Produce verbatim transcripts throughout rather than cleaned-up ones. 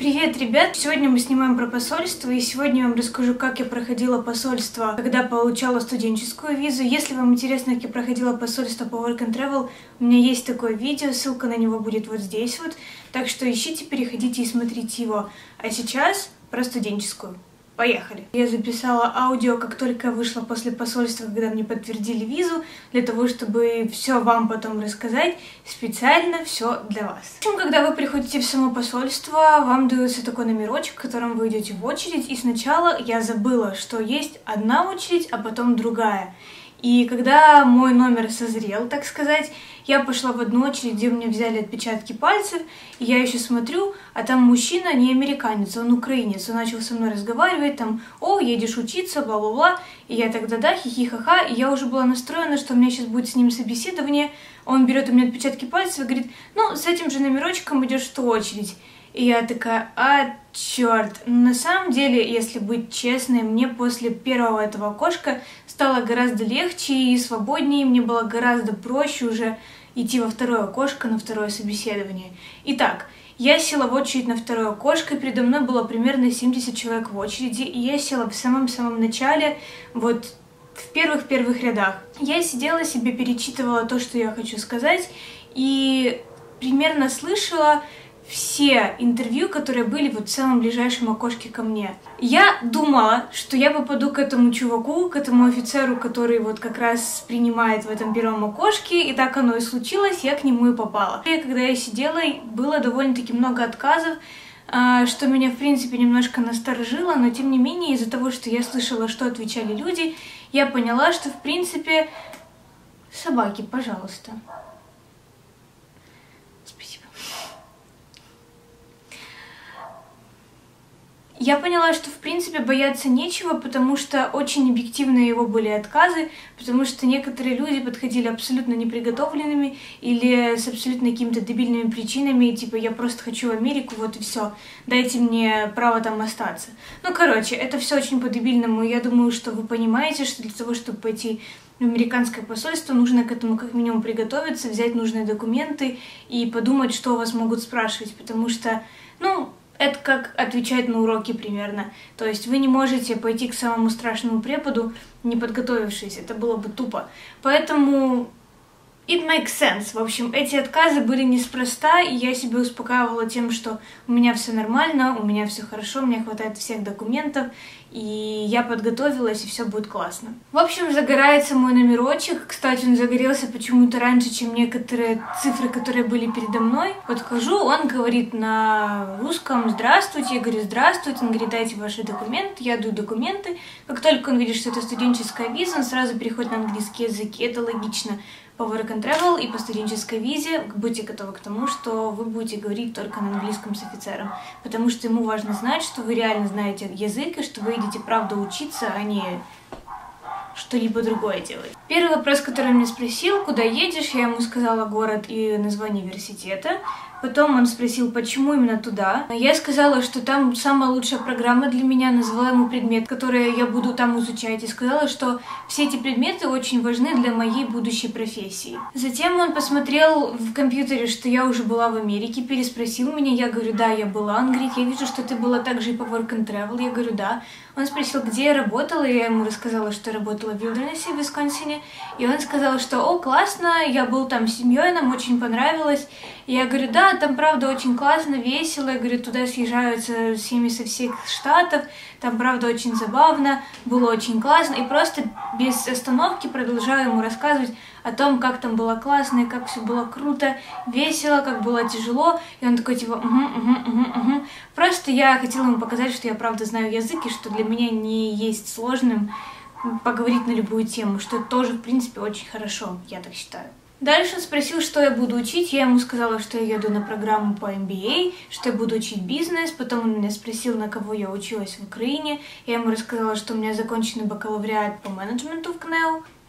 Привет, ребят! Сегодня мы снимаем про посольство, и сегодня я вам расскажу, как я проходила посольство, когда получала студенческую визу. Если вам интересно, как я проходила посольство по Work and Travel, у меня есть такое видео, ссылка на него будет вот здесь вот. Так что ищите, переходите и смотрите его. А сейчас про студенческую. Поехали! Я записала аудио, как только вышла после посольства, когда мне подтвердили визу, для того, чтобы все вам потом рассказать, специально все для вас. В общем, когда вы приходите в само посольство, вам дается такой номерочек, в котором вы идете в очередь, и сначала я забыла, что есть одна очередь, а потом другая. И когда мой номер созрел, так сказать, я пошла в одну очередь, где у меня взяли отпечатки пальцев, и я еще смотрю, а там мужчина не американец, он украинец. Он начал со мной разговаривать, там, о, едешь учиться, бла-бла-бла. И я тогда, да, хихи-ха-ха, и я уже была настроена, что у меня сейчас будет с ним собеседование. Он берет у меня отпечатки пальцев и говорит, ну, с этим же номерочком идешь в ту очередь. И я такая, а, черт. Но на самом деле, если быть честной, мне после первого этого окошка стало гораздо легче и свободнее, мне было гораздо проще уже идти во второе окошко на второе собеседование. Итак, я села в очередь на второе окошко, и передо мной было примерно семьдесят человек в очереди, и я села в самом-самом начале, вот в первых-первых рядах. Я сидела себе, перечитывала то, что я хочу сказать, и примерно слышала все интервью, которые были вот в самом ближайшем окошке ко мне. Я думала, что я попаду к этому чуваку, к этому офицеру, который вот как раз принимает в этом первом окошке, и так оно и случилось, я к нему и попала. И когда я сидела, было довольно-таки много отказов, что меня, в принципе, немножко насторожило, но тем не менее, из-за того, что я слышала, что отвечали люди, я поняла, что, в принципе, собаки, пожалуйста. Я поняла, что в принципе бояться нечего, потому что очень объективные его были отказы, потому что некоторые люди подходили абсолютно неприготовленными или с абсолютно какими-то дебильными причинами, типа я просто хочу в Америку, вот и все, дайте мне право там остаться. Ну, короче, это все очень по-дебильному, я думаю, что вы понимаете, что для того, чтобы пойти в американское посольство, нужно к этому как минимум приготовиться, взять нужные документы и подумать, что вас могут спрашивать, потому что, ну, это как отвечать на уроки примерно. То есть вы не можете пойти к самому страшному преподу, не подготовившись. Это было бы тупо. Поэтому it makes sense. В общем, эти отказы были неспроста, и я себя успокаивала тем, что у меня все нормально, у меня все хорошо, у меня хватает всех документов, и я подготовилась, и все будет классно. В общем, загорается мой номерочек. Кстати, он загорелся почему-то раньше, чем некоторые цифры, которые были передо мной. Подхожу, он говорит на русском «Здравствуйте». Я говорю «Здравствуйте». Он говорит «Дайте ваши документы». Я даю документы. Как только он видит, что это студенческая виза, он сразу переходит на английский язык. И это логично. По Work and Travel и по студенческой визе будьте готовы к тому, что вы будете говорить только на английском с офицером, потому что ему важно знать, что вы реально знаете язык и что вы идете правда учиться, а не что-либо другое делать. Первый вопрос, который он меня спросил, куда едешь, я ему сказала город и название университета. Потом он спросил, почему именно туда. Я сказала, что там самая лучшая программа для меня, назвала ему предмет, который я буду там изучать, и сказала, что все эти предметы очень важны для моей будущей профессии. Затем он посмотрел в компьютере, что я уже была в Америке, переспросил меня, я говорю, да, я была. Он говорит, я вижу, что ты была также и по Work and Travel, я говорю, да. Он спросил, где я работала, и я ему рассказала, что я работала в Wilderness в Висконсине, и он сказал, что, о, классно, я был там с семьей, нам очень понравилось. И я говорю, да, там правда очень классно, весело, я говорю, туда съезжаются семьи со всех штатов, там правда очень забавно, было очень классно, и просто без остановки продолжаю ему рассказывать о том, как там было классно, и как все было круто, весело, как было тяжело, и он такой типа, угу, угу, угу, угу. Просто я хотела ему показать, что я правда знаю язык, и что для меня не есть сложным поговорить на любую тему, что это тоже, в принципе, очень хорошо, я так считаю. Дальше он спросил, что я буду учить, я ему сказала, что я еду на программу по эм би эй, что я буду учить бизнес, потом он меня спросил, на кого я училась в Украине, я ему рассказала, что у меня законченный бакалавриат по менеджменту в КНЕУ.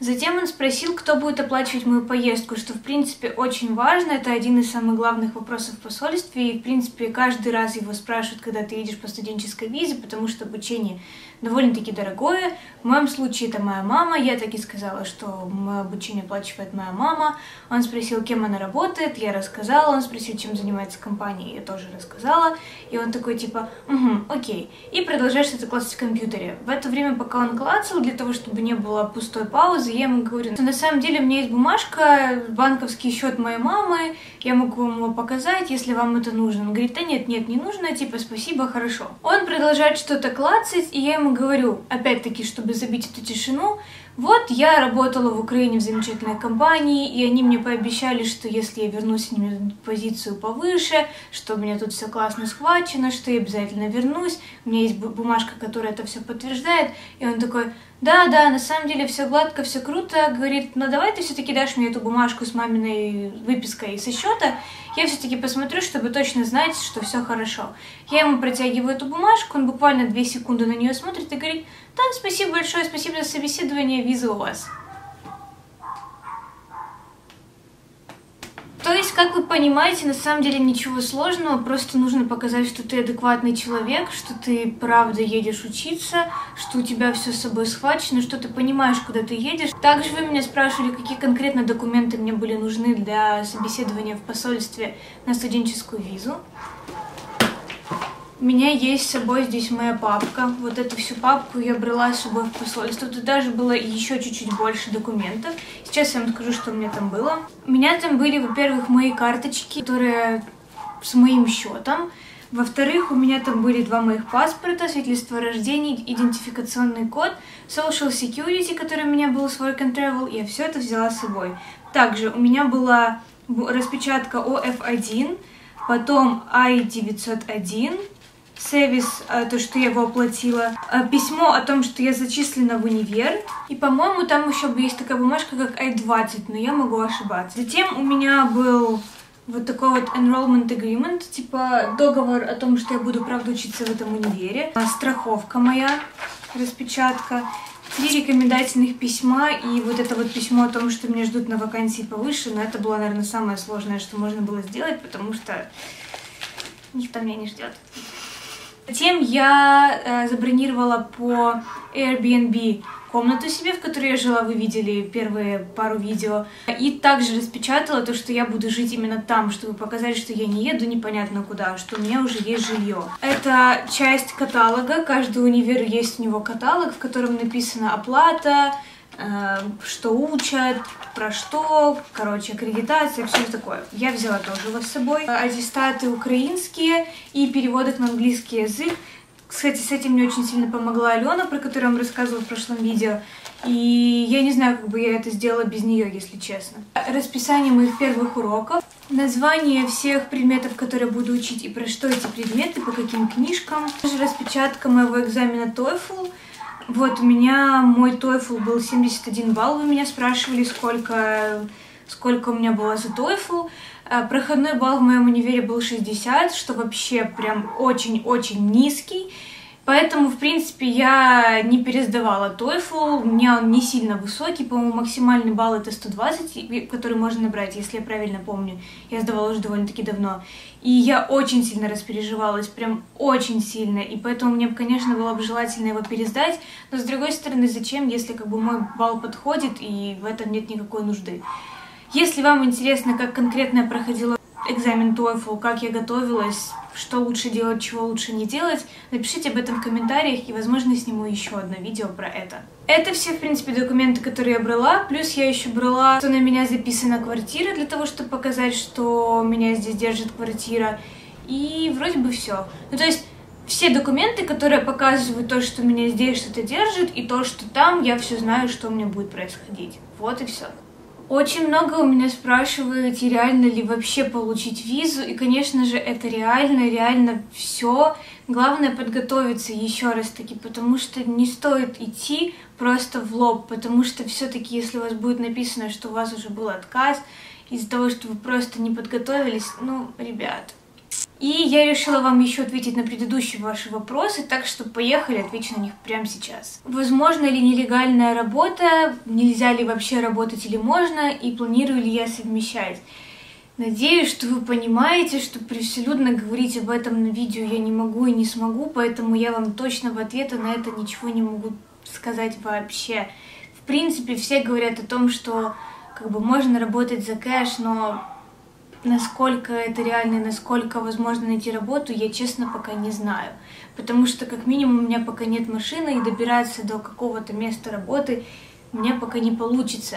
Затем он спросил, кто будет оплачивать мою поездку, что, в принципе, очень важно. Это один из самых главных вопросов в посольстве. И, в принципе, каждый раз его спрашивают, когда ты едешь по студенческой визе, потому что обучение довольно-таки дорогое. В моем случае это моя мама. Я так и сказала, что мое обучение оплачивает моя мама. Он спросил, кем она работает. Я рассказала. Он спросил, чем занимается компания. Я тоже рассказала. И он такой, типа, угу, окей. И продолжаешь что-то клацать в компьютере. В это время, пока он клацал, для того, чтобы не было пустой паузы, я ему говорю, что на самом деле у меня есть бумажка, банковский счет моей мамы, я могу вам его показать, если вам это нужно. Он говорит, да нет, нет, не нужно, типа, спасибо, хорошо. Он продолжает что-то клацать, и я ему говорю, опять-таки, чтобы забить эту тишину, вот, я работала в Украине в замечательной компании, и они мне пообещали, что если я вернусь, они мне дадут позицию повыше, что у меня тут все классно схвачено, что я обязательно вернусь, у меня есть бумажка, которая это все подтверждает, и он такой, да, да, на самом деле все гладко, все круто, говорит, ну давай ты все-таки дашь мне эту бумажку с маминой выпиской со счета, я все-таки посмотрю, чтобы точно знать, что все хорошо. Я ему протягиваю эту бумажку, он буквально две секунды на нее смотрит и говорит, да, спасибо большое, спасибо за собеседование, виза у вас. То есть, как вы понимаете, на самом деле ничего сложного, просто нужно показать, что ты адекватный человек, что ты правда едешь учиться, что у тебя все с собой схвачено, что ты понимаешь, куда ты едешь. Также вы меня спрашивали, какие конкретно документы мне были нужны для собеседования в посольстве на студенческую визу. У меня есть с собой здесь моя папка. Вот эту всю папку я брала с собой в посольство. Тут даже было еще чуть-чуть больше документов. Сейчас я вам скажу, что у меня там было. У меня там были, во-первых, мои карточки, которые с моим счетом. Во-вторых, у меня там были два моих паспорта, свидетельство о рождении, идентификационный код, social security, который у меня был с work and travel. Я все это взяла с собой. Также у меня была распечатка о эф один, потом ай девятьсот один, сервис, то, что я его оплатила, письмо о том, что я зачислена в универ, и, по-моему, там еще есть такая бумажка, как ай двадцать, но я могу ошибаться. Затем у меня был вот такой вот enrollment agreement, типа договор о том, что я буду, правда, учиться в этом универе, страховка моя, распечатка, три рекомендательных письма и вот это вот письмо о том, что меня ждут на вакансии повыше, но это было, наверное, самое сложное, что можно было сделать, потому что никто меня не ждет. Затем я э, забронировала по Airbnb комнату себе, в которой я жила, вы видели первые пару видео. И также распечатала то, что я буду жить именно там, чтобы показать, что я не еду непонятно куда, что у меня уже есть жилье. Это часть каталога, каждый универ есть у него каталог, в котором написана оплата, э, что учат, про что, короче, аккредитация, все такое. Я взяла тоже его с собой. Аттестаты украинские и переводок на английский язык. Кстати, с этим мне очень сильно помогла Алена, про которую я вам рассказывала в прошлом видео. И я не знаю, как бы я это сделала без нее, если честно. Расписание моих первых уроков. Название всех предметов, которые буду учить, и про что эти предметы, по каким книжкам. Также распечатка моего экзамена TOEFL. Вот, у меня мой TOEFL был семьдесят один балл, вы меня спрашивали, сколько, сколько у меня было за TOEFL. Проходной балл в моем универе был шестьдесят, что вообще прям очень-очень низкий. Поэтому, в принципе, я не пересдавала TOEFL, у меня он не сильно высокий, по-моему, максимальный балл это сто двадцать, который можно набрать, если я правильно помню. Я сдавала уже довольно-таки давно. И я очень сильно распереживалась, прям очень сильно, и поэтому мне, конечно, было бы желательно его пересдать, но, с другой стороны, зачем, если как бы мой балл подходит, и в этом нет никакой нужды. Если вам интересно, как конкретно я проходила экзамен TOEFL, как я готовилась, что лучше делать, чего лучше не делать, напишите об этом в комментариях, и, возможно, сниму еще одно видео про это. Это все, в принципе, документы, которые я брала, плюс я еще брала, что на меня записана квартира, для того, чтобы показать, что меня здесь держит квартира, и вроде бы все. Ну, то есть, все документы, которые показывают то, что меня здесь что-то держит, и то, что там, я все знаю, что у меня будет происходить. Вот и все. Очень много у меня спрашиваете, реально ли вообще получить визу, и, конечно же, это реально, реально все. Главное подготовиться еще раз таки, потому что не стоит идти просто в лоб, потому что все-таки, если у вас будет написано, что у вас уже был отказ, из-за того, что вы просто не подготовились, ну, ребят. И я решила вам еще ответить на предыдущие ваши вопросы, так что поехали, отвечу на них прямо сейчас. Возможно ли нелегальная работа, нельзя ли вообще работать или можно, и планирую ли я совмещать? Надеюсь, что вы понимаете, что превселюдно говорить об этом на видео я не могу и не смогу, поэтому я вам точного ответа на это ничего не могу сказать вообще. В принципе, все говорят о том, что как бы можно работать за кэш, но насколько это реально и насколько возможно найти работу, я честно пока не знаю. Потому что как минимум у меня пока нет машины, и добираться до какого-то места работы у меня пока не получится.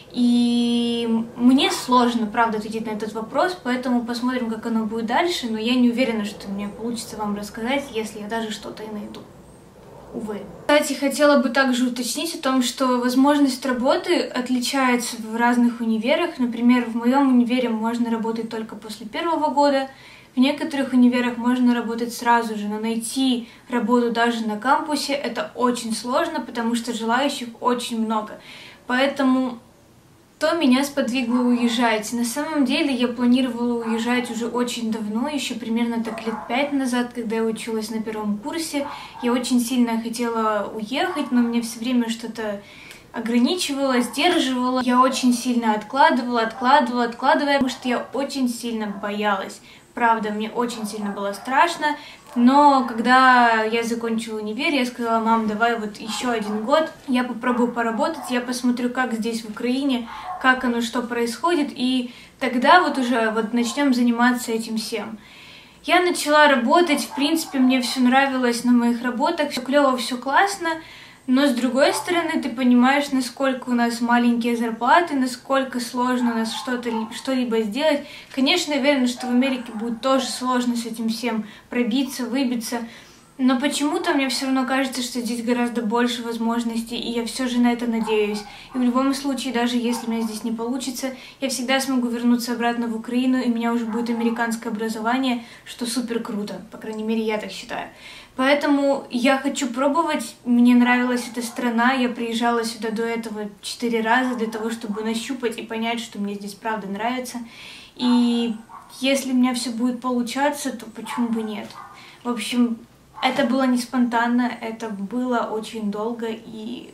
И мне сложно, правда, ответить на этот вопрос, поэтому посмотрим, как оно будет дальше, но я не уверена, что мне получится вам рассказать, если я даже что-то и найду. Увы. Кстати, хотела бы также уточнить о том, что возможность работы отличается в разных универах. Например, в моем универе можно работать только после первого года, в некоторых универах можно работать сразу же, но найти работу даже на кампусе это очень сложно, потому что желающих очень много. Поэтому то меня сподвигло уезжать. На самом деле я планировала уезжать уже очень давно, еще примерно так лет пять назад, когда я училась на первом курсе. Я очень сильно хотела уехать, но мне все время что-то ограничивало, сдерживало. Я очень сильно откладывала, откладывала, откладывала, потому что я очень сильно боялась. Правда, мне очень сильно было страшно, но когда я закончила универ, я сказала: мам, давай вот еще один год, я попробую поработать, я посмотрю, как здесь в Украине, как оно, что происходит, и тогда вот уже вот начнем заниматься этим всем. Я начала работать, в принципе, мне все нравилось на моих работах, все клево, все классно. Но с другой стороны, ты понимаешь, насколько у нас маленькие зарплаты, насколько сложно у нас что-то, что-либо сделать. Конечно, я уверена, что в Америке будет тоже сложно с этим всем пробиться, выбиться. Но почему-то мне все равно кажется, что здесь гораздо больше возможностей, и я все же на это надеюсь. И в любом случае, даже если у меня здесь не получится, я всегда смогу вернуться обратно в Украину, и у меня уже будет американское образование, что супер круто, по крайней мере, я так считаю. Поэтому я хочу пробовать, мне нравилась эта страна, я приезжала сюда до этого четыре раза для того, чтобы нащупать и понять, что мне здесь правда нравится. И если у меня все будет получаться, то почему бы нет? В общем, это было не спонтанно, это было очень долго и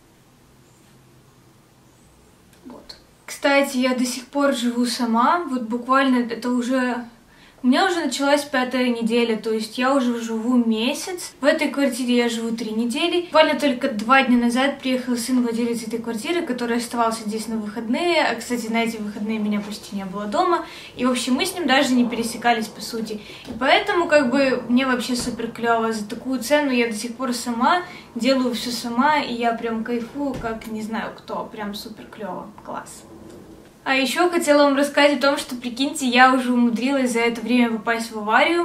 вот. Кстати, я до сих пор живу сама, вот буквально это уже... У меня уже началась пятая неделя, то есть я уже живу месяц. В этой квартире я живу три недели. Буквально только два дня назад приехал сын владелец этой квартиры, который оставался здесь на выходные. А, кстати, на эти выходные меня почти не было дома. И, в общем, мы с ним даже не пересекались, по сути. И поэтому, как бы, мне вообще супер клево. За такую цену я до сих пор сама, делаю все сама, и я прям кайфую, как не знаю кто. Прям супер клево. Класс. А еще хотела вам рассказать о том, что, прикиньте, я уже умудрилась за это время попасть в аварию.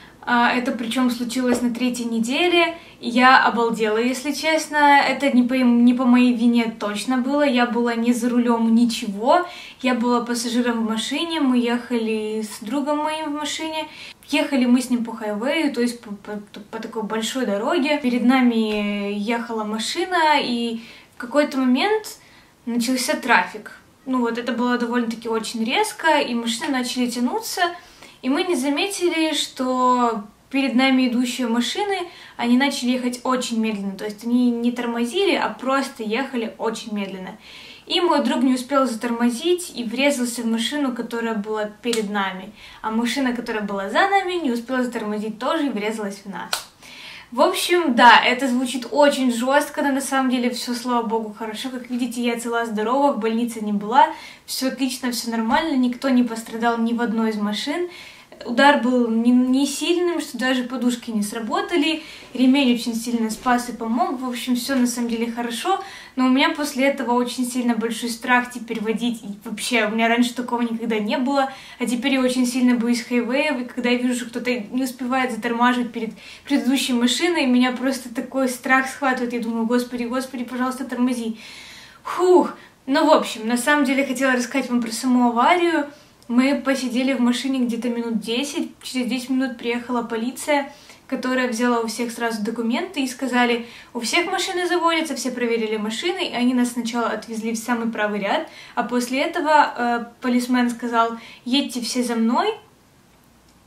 Это причем случилось на третьей неделе. Я обалдела, если честно. Это не по, не по моей вине точно было. Я была не за рулем, ничего. Я была пассажиром в машине. Мы ехали с другом моим в машине. Ехали мы с ним по хайвею, то есть по, по, по такой большой дороге. Перед нами ехала машина, и в какой-то момент начался трафик. Ну вот, это было довольно-таки очень резко, и машины начали тянуться, и мы не заметили, что перед нами идущие машины, они начали ехать очень медленно, то есть они не тормозили, а просто ехали очень медленно. И мой друг не успел затормозить и врезался в машину, которая была перед нами, а машина, которая была за нами, не успела затормозить тоже и врезалась в нас. В общем, да, это звучит очень жестко, но на самом деле все, слава богу, хорошо. Как видите, я цела-здорова, в больнице не была, все отлично, все нормально, никто не пострадал ни в одной из машин. Удар был не, не сильным, что даже подушки не сработали, ремень очень сильно спас и помог, в общем, все на самом деле хорошо, но у меня после этого очень сильно большой страх теперь водить, и вообще, у меня раньше такого никогда не было, а теперь я очень сильно боюсь хайвеев, и когда я вижу, что кто-то не успевает затормаживать перед предыдущей машиной, меня просто такой страх схватывает, я думаю: господи, господи, пожалуйста, тормози. Фух, ну, в общем, на самом деле хотела рассказать вам про саму аварию. Мы посидели в машине где-то минут десять, через десять минут приехала полиция, которая взяла у всех сразу документы и сказали: у всех машины заводятся, все проверили машины, и они нас сначала отвезли в самый правый ряд, а после этого э, полисмен сказал: едьте все за мной.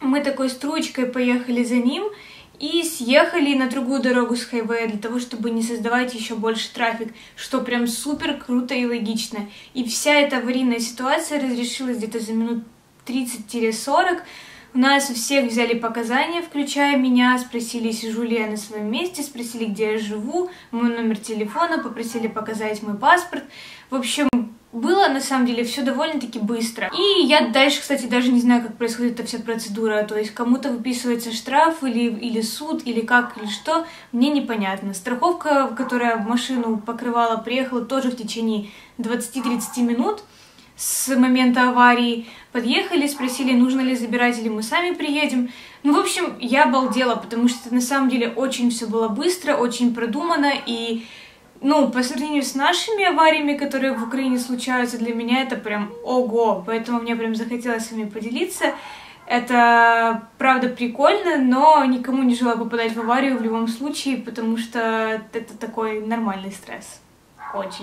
мы такой струечкой поехали за ним и съехали на другую дорогу с хайвея для того, чтобы не создавать еще больше трафик, что прям супер круто и логично. И вся эта аварийная ситуация разрешилась где-то за минут тридцать-сорок. У нас у всех взяли показания, включая меня, спросили, сижу ли я на своем месте, спросили, где я живу, мой номер телефона, попросили показать мой паспорт. В общем, было на самом деле все довольно-таки быстро. И я дальше, кстати, даже не знаю, как происходит эта вся процедура. То есть кому-то выписывается штраф или, или суд, или как, или что, мне непонятно. Страховка, которая машину покрывала, приехала тоже в течение двадцати-тридцати минут с момента аварии. Подъехали, спросили, нужно ли забирать, или мы сами приедем. Ну, в общем, я обалдела, потому что на самом деле очень все было быстро, очень продумано, и, ну, по сравнению с нашими авариями, которые в Украине случаются, для меня это прям ого, поэтому мне прям захотелось с вами поделиться. Это, правда, прикольно, но никому не желаю попадать в аварию в любом случае, потому что это такой нормальный стресс. Очень.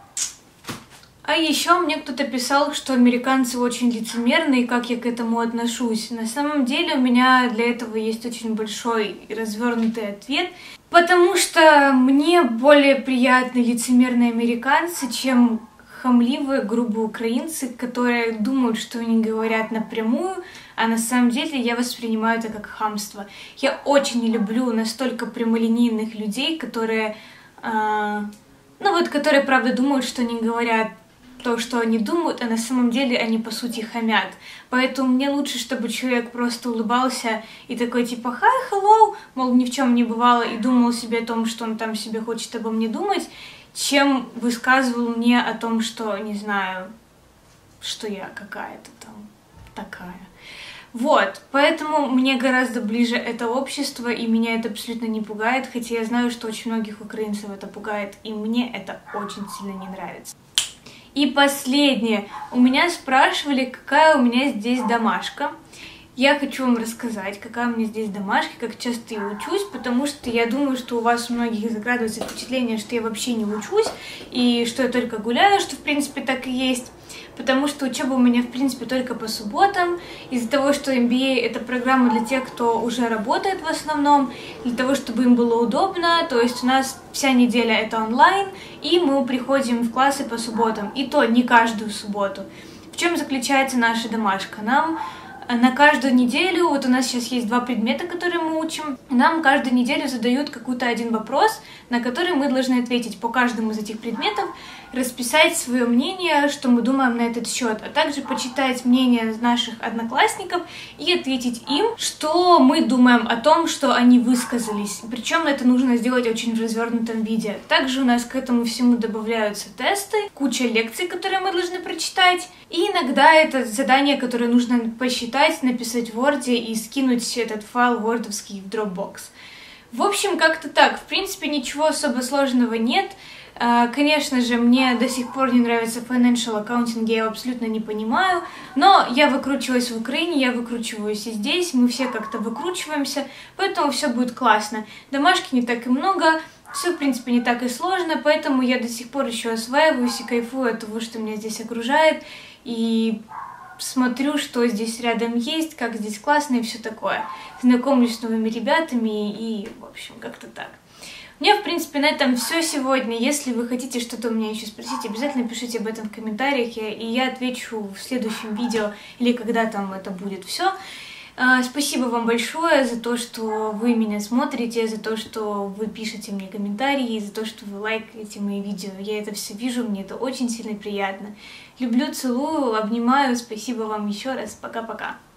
А еще мне кто-то писал, что американцы очень лицемерны, и как я к этому отношусь. На самом деле у меня для этого есть очень большой и развернутый ответ, потому что мне более приятны лицемерные американцы, чем хамливые, грубые украинцы, которые думают, что они говорят напрямую, а на самом деле я воспринимаю это как хамство. Я очень не люблю настолько прямолинейных людей, которые, э, ну вот, которые правда думают, что они говорят то, что они думают, а на самом деле они, по сути, хамят. Поэтому мне лучше, чтобы человек просто улыбался и такой, типа, hi, hello, мол, ни в чем не бывало, и думал себе о том, что он там себе хочет обо мне думать, чем высказывал мне о том, что, не знаю, что я какая-то там такая. Вот, поэтому мне гораздо ближе это общество, и меня это абсолютно не пугает, хотя я знаю, что очень многих украинцев это пугает, и мне это очень сильно не нравится. И последнее. У меня спрашивали, какая у меня здесь домашка. Я хочу вам рассказать, какая у меня здесь домашка, как часто я учусь, потому что я думаю, что у вас у многих закрадывается впечатление, что я вообще не учусь, и что я только гуляю, что в принципе так и есть. Потому что учеба у меня, в принципе, только по субботам. Из-за того, что эм би эй — это программа для тех, кто уже работает в основном, для того, чтобы им было удобно. То есть у нас вся неделя — это онлайн, и мы приходим в классы по субботам. И то не каждую субботу. В чем заключается наша домашка? Нам на каждую неделю, вот у нас сейчас есть два предмета, которые мы учим, нам каждую неделю задают какой-то один вопрос, на который мы должны ответить по каждому из этих предметов, расписать свое мнение, что мы думаем на этот счет, а также почитать мнение наших одноклассников и ответить им, что мы думаем о том, что они высказались. Причем это нужно сделать очень в развернутом виде. Также у нас к этому всему добавляются тесты, куча лекций, которые мы должны прочитать, и иногда это задание, которое нужно посчитать, написать в Word и скинуть этот файл вордовский в Dropbox. В общем, как-то так. В принципе, ничего особо сложного нет. Конечно же, мне до сих пор не нравится financial accounting, я его абсолютно не понимаю, но я выкручиваюсь в Украине, я выкручиваюсь и здесь, мы все как-то выкручиваемся, поэтому все будет классно. Домашки не так и много, все, в принципе, не так и сложно, поэтому я до сих пор еще осваиваюсь и кайфую от того, что меня здесь окружает, и смотрю, что здесь рядом есть, как здесь классно и все такое. Знакомлюсь с новыми ребятами и, в общем, как-то так. У меня, в принципе, на этом все сегодня. Если вы хотите что-то у меня еще спросить, обязательно пишите об этом в комментариях, и я отвечу в следующем видео или когда там это будет все. Спасибо вам большое за то, что вы меня смотрите, за то, что вы пишете мне комментарии, за то, что вы лайкаете мои видео. Я это все вижу, мне это очень сильно приятно. Люблю, целую, обнимаю. Спасибо вам еще раз. Пока-пока.